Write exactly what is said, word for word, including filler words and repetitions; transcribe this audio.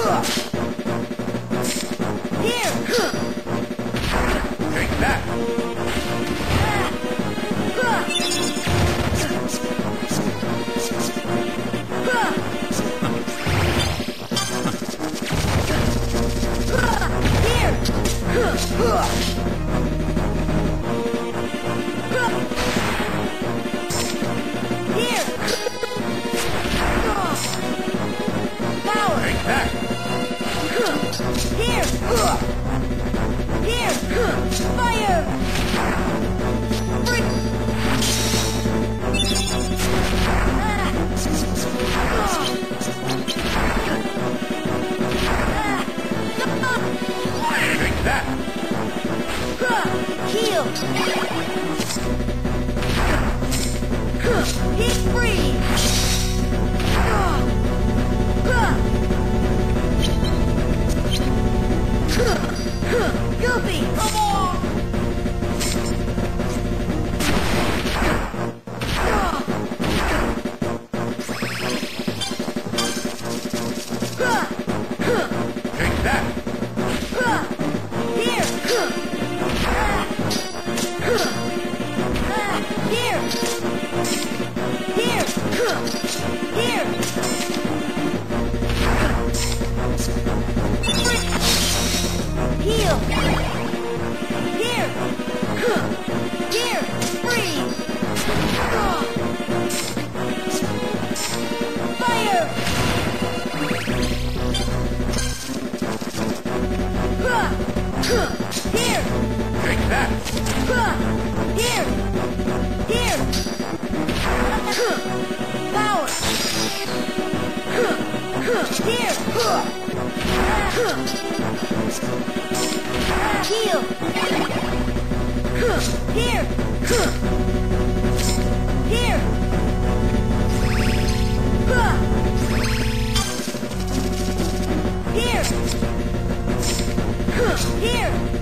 Here! Take that! Here! Power! Take that! Here! Here! Fire! Break! Take that! Heal! Heat free! Goopy, come on! Take that! Here! Here! Here! Here! Heal! Here! Here! Freeze! Fire! Here! Take that! Here! Here! Power! Here! Heal! Here! Here! Here! Here!